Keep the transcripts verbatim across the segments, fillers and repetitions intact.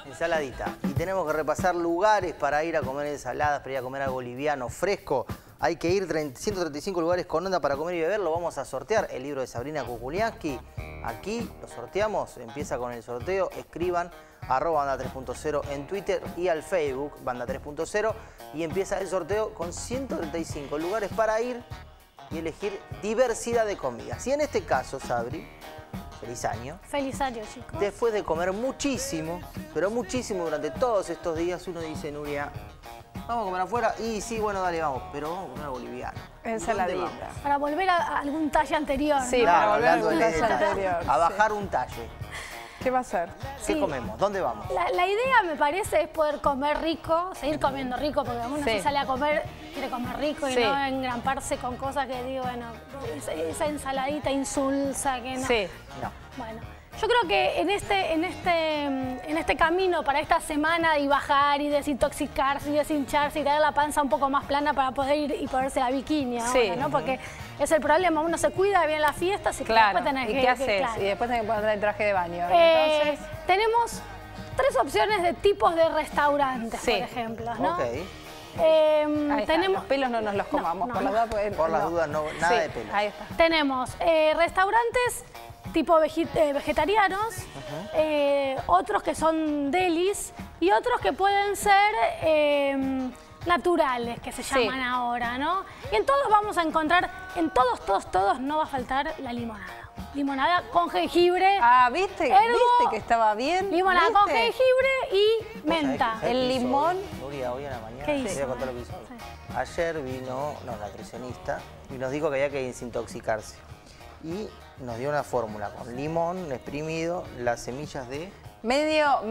Ensaladita. Y tenemos que repasar lugares para ir a comer ensaladas, para ir a comer algo liviano, fresco. Hay que ir ciento treinta y cinco lugares con onda para comer y beber. Lo vamos a sortear. El libro de Sabrina Kukuliansky. Aquí lo sorteamos. Empieza con el sorteo. Escriban arroba banda tres punto cero en Twitter y al Facebook banda tres punto cero. Y empieza el sorteo con ciento treinta y cinco lugares para ir y elegir diversidad de comidas. Y en este caso, Sabri, feliz año. Feliz año, chicos. Después de comer muchísimo, pero muchísimo durante todos estos días, uno dice, Nuria, vamos a comer afuera. Y sí, bueno, dale, vamos, pero vamos a comer algo boliviano. Ensaladita. Para volver a, a algún talle anterior. Sí, ¿no? para Claro, volver a hablando algún de talle talle. anterior. A bajar un talle. ¿Qué va a ser? ¿Qué Sí. comemos? ¿Dónde vamos? La, la idea, me parece, es poder comer rico, seguir comiendo rico, porque uno Sí. si sale a comer, quiere comer rico y Sí. no engramparse con cosas que digo, bueno, esa, esa ensaladita insulsa que no. Sí. No. Bueno, yo creo que en este, en este, en este camino para esta semana y bajar y desintoxicarse y deshincharse y tener la panza un poco más plana para poder ir y ponerse la bikini ahora, Sí. ¿no? Porque es el problema, uno se cuida bien las fiestas y Claro. después tenés ¿Y que... qué que- haces? claro. Y después tenés que poner el traje de baño. Eh, Entonces, tenemos tres opciones de tipos de restaurantes, Sí. por ejemplo, ¿no? Ok. Eh, ahí está. tenemos, Los pelos no nos los No, comamos, no, por no. las dudas. porque- Por las dudas, no, nada Sí, de pelo. ahí está. tenemos eh, restaurantes tipo vegi- eh, vegetarianos, eh, otros que son delis y otros que pueden ser eh, naturales, que se Sí. llaman ahora, ¿no? Y en todos vamos a encontrar, en todos, todos, todos no va a faltar la limonada. Limonada con jengibre. Ah, ¿viste? Ergo, ¿Viste que estaba bien? Limonada con ¿Viste? jengibre y ¿Vos menta. sabés qué El hizo limón. hoy? Nuria, hoy en la mañana, ¿Qué te hizo? voy a contar lo que hizo hoy. Sí. Ayer vino, no, la nutricionista, y nos dijo que había que desintoxicarse. Y nos dio una fórmula con limón exprimido, las semillas de... Medio,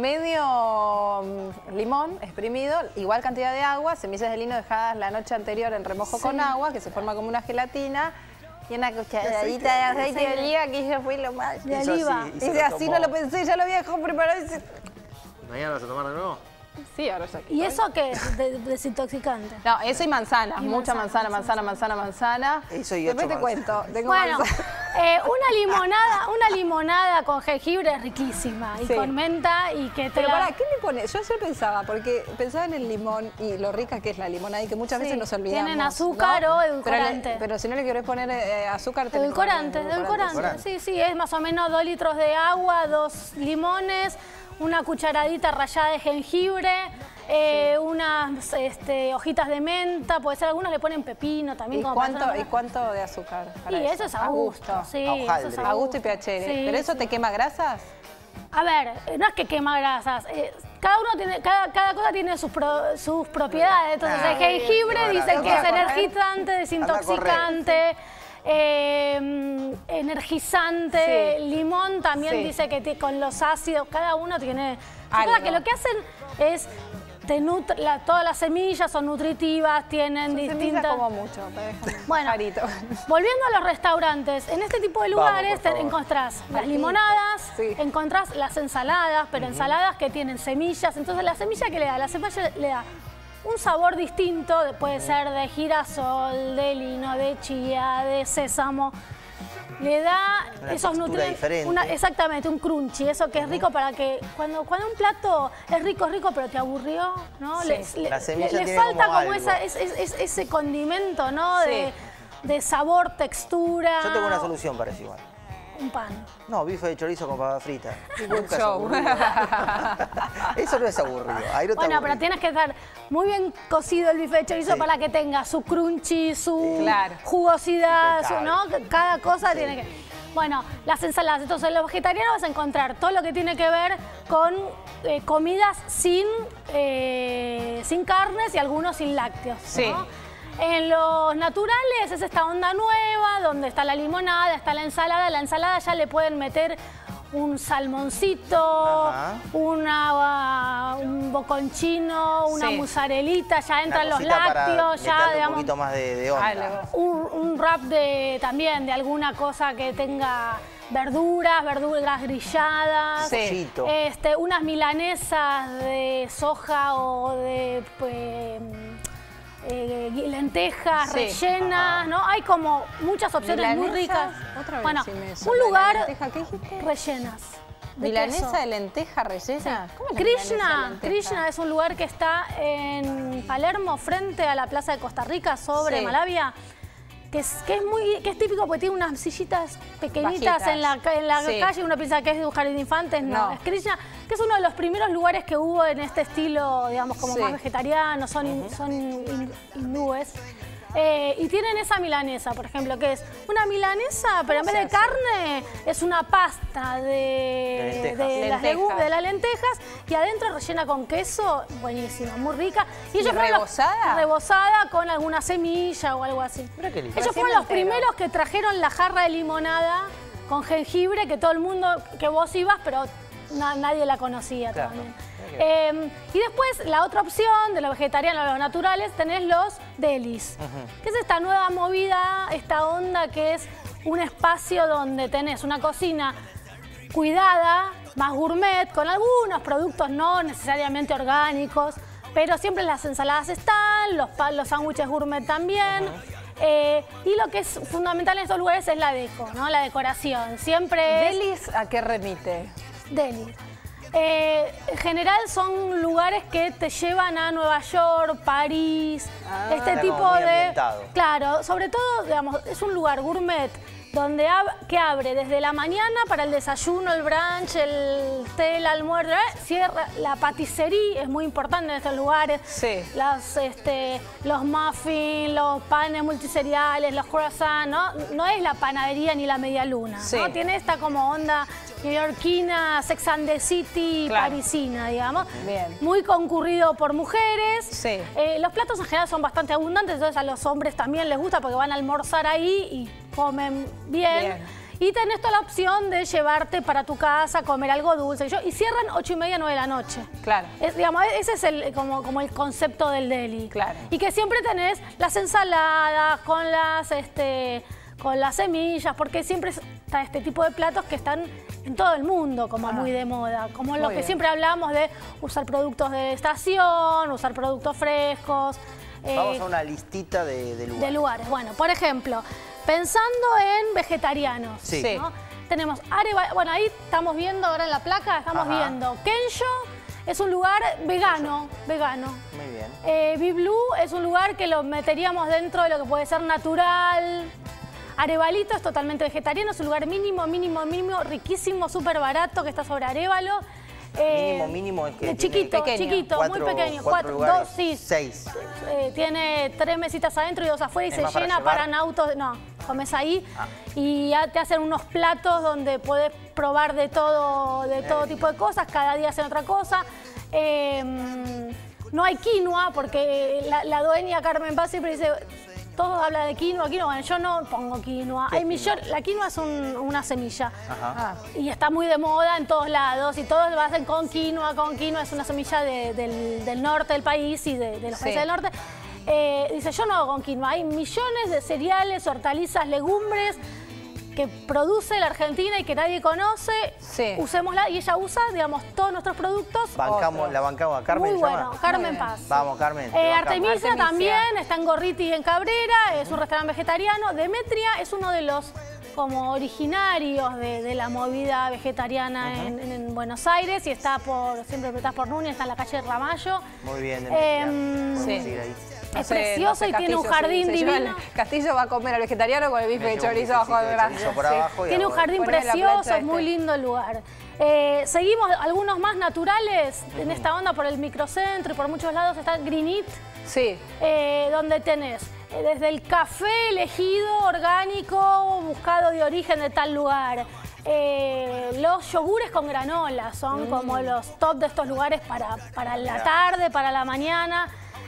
medio mm, limón exprimido, igual cantidad de agua, semillas de lino dejadas la noche anterior en remojo Sí. con agua, que se forma como una gelatina, y una cucharadita de aceite de oliva, que ya fue lo más. De Hizo oliva. así, y Y se dice, lo así tomó. no lo pensé, ya lo había dejado preparado. Y dice, ¿Y mañana vas a tomar de nuevo? sí, ahora ya. ¿Y eso qué es? De- desintoxicante. No, eso y manzana, Y mucha manzana, manzana, manzana, manzana, manzana. Eso y Después ocho te cuento, manzanas. tengo Bueno, manzana. eh, una limonada, una limonada con jengibre es riquísima y Sí. con menta y que te Pero la- para, ¿qué le pones? Yo ayer pensaba, porque pensaba en el limón y lo rica que es la limonada y que muchas Sí, veces nos olvidamos. tienen azúcar ¿no? o Pero, edulcorante. le- pero si no le querés poner eh, azúcar, tenés que Edulcorante, ponerle edulcorante. edulcorante. Sí, sí, es más o menos dos litros de agua, dos limones, una cucharadita rallada de jengibre, eh, unas este, hojitas de menta, puede ser, algunos le ponen pepino también. ¿Y como para cuánto, hacer- ¿Y cuánto de azúcar? para Y eso es a gusto, sí, A eso es hojaldre. A gusto y pH. Sí, ¿Pero eso sí. te quema grasas? A ver, eh, no es que quema grasas, eh, cada uno tiene, cada, cada cosa tiene sus, pro- sus propiedades. Entonces Ah, el jengibre quema dicen grasas. que es Anda a correr. energizante, desintoxicante, eh, energizante. Sí. Limón también Sí. dice que ti- con los ácidos, cada uno tiene. Son Algo. cosas que lo que hacen es te nutr- la- todas las semillas son nutritivas, tienen Semillas distintas. como mucho, te dejan Bueno, pajarito. volviendo a los restaurantes, en este tipo de Vamos, lugares por te favor. encontrás las Marquito, limonadas, sí. encontrás las ensaladas, pero ensaladas que tienen semillas. Entonces la semilla que le da, la semilla le da un sabor distinto, de- puede ser de girasol, de lino, de chía, de sésamo. Le da Una esos textura nutrientes. diferente. una- exactamente, un crunchy, eso que es rico para que cuando, cuando un plato es rico, es rico, pero te aburrió, ¿no? Sí. Le, le- La semilla le- le tiene falta como como, algo. esa, es- es- es- ese condimento, ¿no? Sí. De, de sabor, textura. Yo tengo una solución para eso igual. Un pan. No, bife de chorizo con papa frita. Good Nunca es show. aburrido. Eso no es aburrido. Ahí no está Bueno, pero aburrido. tienes que estar muy bien cocido el bife de chorizo Sí. para que tenga su crunchy, su Claro. jugosidad, su, Impecable. ¿no? Cada cosa tiene que... Bueno, las ensaladas. Entonces, en los vegetarianos vas a encontrar todo lo que tiene que ver con eh, comidas sin, eh, sin carnes y algunos sin lácteos, ¿no? Sí. En los naturales es esta onda nueva, donde está la limonada, está la ensalada. La ensalada ya le pueden meter un salmoncito, Ajá. una, un boconchino, una Sí. mozzarellita, ya Una entran los cosita para lácteos, ya meterle digamos, un poquito más de, de onda. Algo. un, un wrap de, también de alguna cosa que tenga verduras, verduras grilladas, Sí. Pollito. este, unas milanesas de soja o de pues, eh, lentejas Sí. rellenas, Ajá. ¿no? Hay como muchas opciones muy ¿Milanesas? ricas. Otra vez Bueno, decime eso. un ¿La lugar lenteja qué dijiste? rellenas. de ¿Milanesa queso. de lenteja rellena? Sí. ¿Cómo es la milanesa de Krishna, lenteja? Krishna es un lugar que está en Palermo, frente a la Plaza de Costa Rica, sobre Sí. Malavia. Que es, que, es muy, que es típico porque tiene unas sillitas pequeñitas Bajitas. en la, ca- en la Sí. calle. Uno piensa que es de un jardín de infantes. No, No. es Krishna, que es uno de los primeros lugares que hubo en este estilo, digamos, como Sí. más vegetariano, son, hin- son hin- hindúes. Eh, y tienen esa milanesa, por ejemplo, que es una milanesa, pero en vez se de hace? carne es una pasta de, De lentejas. de las Lentejas. legu- de las lentejas y adentro rellena con queso, buenísima, muy rica. ¿Y ellos fueron los- rebozada? rebozada con alguna semilla o algo así. Mirá qué lindo. Ellos Recién fueron me los entero. primeros que trajeron la jarra de limonada con jengibre, que todo el mundo, que vos ibas, pero na- nadie la conocía Claro. también. Eh, y después, la otra opción de los vegetarianos, los naturales, tenés los delis, que es esta nueva movida, esta onda que es un espacio donde tenés una cocina cuidada, más gourmet, con algunos productos no necesariamente orgánicos, pero siempre las ensaladas están, los, pa- los sándwiches gourmet también. Eh, y lo que es fundamental en estos lugares es la deco, ¿no? La decoración. Siempre es ¿Delis a qué remite? deli. Eh, en general son lugares que te llevan a Nueva York, París, Ah, este está tipo como muy de... ambientado. Claro, sobre todo, digamos, es un lugar gourmet donde ab- que abre desde la mañana para el desayuno, el brunch, el té, el almuerzo, ¿eh? Cierra, la paticería es muy importante en estos lugares. Sí. Las, este, los muffins, los panes multiseriales, los croissants, ¿no? No es la panadería ni la media luna, Sí. ¿no? Tiene esta como onda neoyorquina, Sex and the City, Claro. parisina, digamos. Bien. Muy concurrido por mujeres. Sí. Eh, los platos en general son bastante abundantes, entonces a los hombres también les gusta porque van a almorzar ahí y comen bien. Bien. Y tenés toda la opción de llevarte para tu casa, comer algo dulce. Y yo- y cierran ocho y media, nueve de la noche. Claro. Es, digamos, ese es el, como, como el concepto del deli. Claro. Y que siempre tenés las ensaladas con las, este, con las semillas, porque siempre está este tipo de platos que están en todo el mundo como Ah. muy de moda. Como lo Muy que bien. siempre hablamos de usar productos de estación, usar productos frescos. eh, Vamos a una listita de, de lugares. de lugares. Bueno, por ejemplo, pensando en vegetarianos, Sí. ¿no? Tenemos Areva, bueno, ahí estamos viendo ahora en la placa, estamos Ajá. viendo Kensho, es un lugar vegano, vegano. Muy bien. Eh, Biblú es un lugar que lo meteríamos dentro de lo que puede ser natural. Arevalito es totalmente vegetariano, es un lugar mínimo, mínimo, mínimo, riquísimo, súper barato, que está sobre Arévalo. Eh, Mínimo, mínimo es que de tiene chiquito, pequeño. chiquito, Cuatro- muy pequeño. cuatro Cuatro, lugares, dos, sí. seis. Eh, tiene tres mesitas adentro y dos afuera y ¿Es se más para llena, llevar? paran autos. No, comes ahí Ah. y ya te hacen unos platos donde puedes probar de todo, de todo bien. tipo de cosas. Cada día hacen otra cosa. Eh, no hay quinoa porque la, la dueña Carmen Paz siempre dice. Todos hablan de quinoa, quinoa. Bueno, yo no pongo quinoa. ¿Qué Hay es millón- la quinoa es un- una semilla. Ajá. Ah, Y está muy de moda en todos lados y todos lo hacen con quinoa, con quinoa, es una semilla de- del, del norte del país y de, de los Sí. países del norte. Eh, dice, yo no hago con quinoa, hay millones de cereales, hortalizas, legumbres que produce la Argentina y que nadie conoce, Sí. usémosla y ella usa, digamos, todos nuestros productos. Bancamos, Otro. la bancamos a Carmen. Muy ¿se llama? bueno, Carmen Muy bien. Paz. Vamos, Carmen. te Eh, bancamos. Artemisia, Artemisia. también está en Gorriti y en Cabrera, es un restaurante vegetariano. Demetria es uno de los como originarios de, de la movida vegetariana en, en- en Buenos Aires y está por, siempre estás por Núñez, está en la calle Ramallo. Muy bien, Demetria. Em, Podemos sí. seguir ahí. Es precioso y tiene un Castillo, jardín se- se lleva divino. el- Castillo va a comer al vegetariano con el bife Me de llevo un chorizo abajo bifecito del de brazo. chorizo por Sí. abajo y Tiene un hago- jardín Poneme la precioso, plancha es muy este. lindo el lugar. Eh, seguimos algunos más naturales en esta onda por el microcentro y por muchos lados está Green Eat. Sí. Eh, donde tenés eh, desde el café elegido, orgánico, buscado de origen de tal lugar. Eh, los yogures con granola son como los top de estos lugares para, para la Mirá. tarde, para la mañana.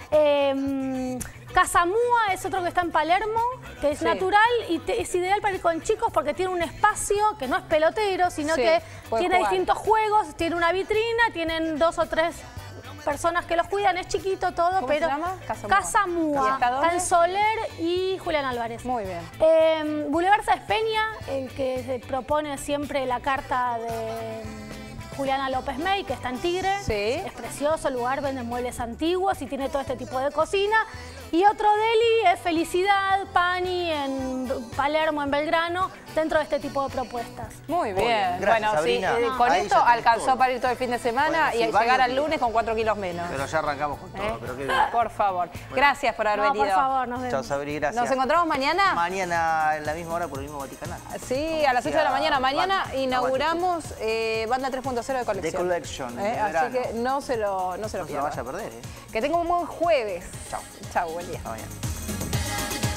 Eh, Casa Múa es otro que está en Palermo, que es Sí. natural y te- es ideal para ir con chicos porque tiene un espacio que no es pelotero, sino Sí, que puede tiene jugar. distintos juegos, tiene una vitrina, tienen dos o tres personas que los cuidan, es chiquito todo, ¿Cómo se pero llama? Casa Múa. Casa Múa. ¿Y está dónde? Está en Soler y Julián Álvarez. Muy bien. Eh, Boulevard Sáenz Peña, el que se propone siempre la carta de Juliana López May, que está en Tigre. Sí. Es precioso el lugar, vende muebles antiguos y tiene todo este tipo de cocina. Y otro deli es Felicidad, Pani, en Palermo, en Belgrano, dentro de este tipo de propuestas. Muy Muy bien. bien. Gracias, Bueno, Sabrina. sí, eh, No. con Ahí esto ya tenés alcanzó todo. para ir todo el fin de semana Bueno, y sí, llegar varios al días. lunes con cuatro kilos menos. Pero ya arrancamos con todo, ¿Eh? pero qué bien. Por favor. Gracias por haber No, venido. por favor, nos vemos. Chao, Sabri, gracias. Nos encontramos mañana. Mañana en la misma hora por el mismo Vaticanal. Sí, a las ocho de la mañana. Mañana Banda, inauguramos eh, Banda tres punto cero de colección. The Collection, Eh, de Así verano. que no se lo, no se lo No se lo pierdan. vaya a perder, ¿eh? Que tenga un buen jueves. Chao. Chao, buen día. Hasta mañana.